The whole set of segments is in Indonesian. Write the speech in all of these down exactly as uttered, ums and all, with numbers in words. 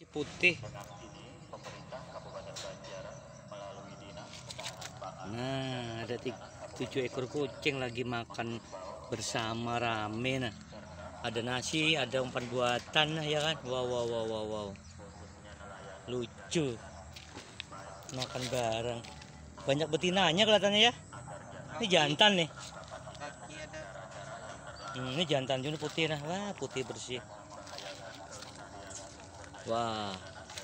Putih. Nah, ada tiga, tujuh ekor kucing lagi makan bersama rame. Nah, ada nasi, ada umpan buatan, ya kan? Wow, wow, wow, wow, wow. Lucu. Makan bareng. Banyak betinanya kelihatannya ya. Ini jantan nih. Hmm, ini jantan juga putih nah. Wah, putih bersih. Wah.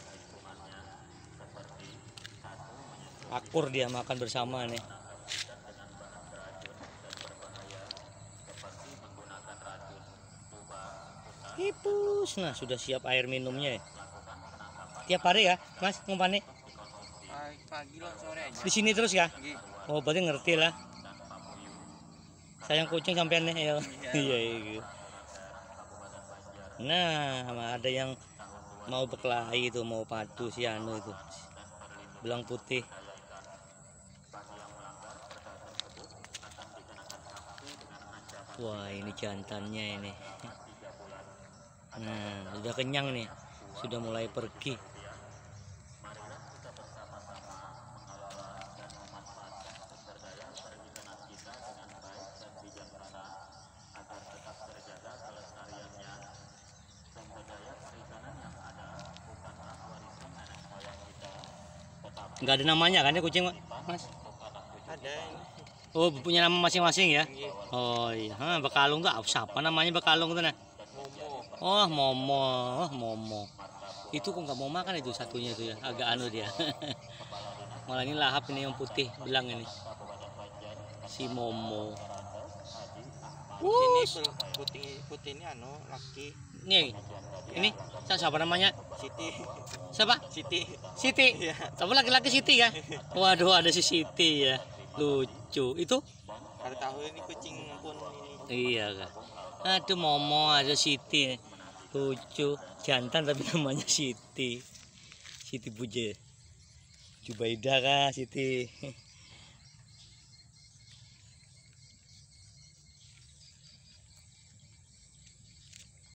Akur dia makan bersama nih. Hipus. Nah, sudah siap air minumnya ya. Tiap hari ya, Mas, ngumpannya? Pagi loh, sore aja. Di sini terus ya? Iya. Oh, berarti ngerti lah. Sayang kucing sampean nih ya. Iya, iya. Nah, ada yang mau berkelahi itu, mau padu si anu itu. Belang putih. Wah, ini jantannya ini. Nah, sudah kenyang nih. Sudah mulai pergi. Nggak ada namanya kan ya kucing, Mas? Ada. Oh, punya nama masing-masing ya? Oh iya, ha, bekalung tuh siapa namanya bekalung tuh nah? Momo. Oh, Momo, oh, Momo. Itu kok nggak mau makan itu satunya itu ya, agak anu dia. Malah ini lahap ini yang putih, belang ini. Si Momo. Ini putih putih ini anu laki. Nih, ini siapa namanya? Siti. Siapa? Siti. Siti. Iya. Tapi laki-laki Siti ya? Waduh, ada si Siti ya. Lucu. Itu? Pada tahu ini kucing pun Iya ini. kan. Aduh, Momo ada Siti. Lucu. Jantan tapi namanya Siti. Siti Buje. Jubaidah kah Siti?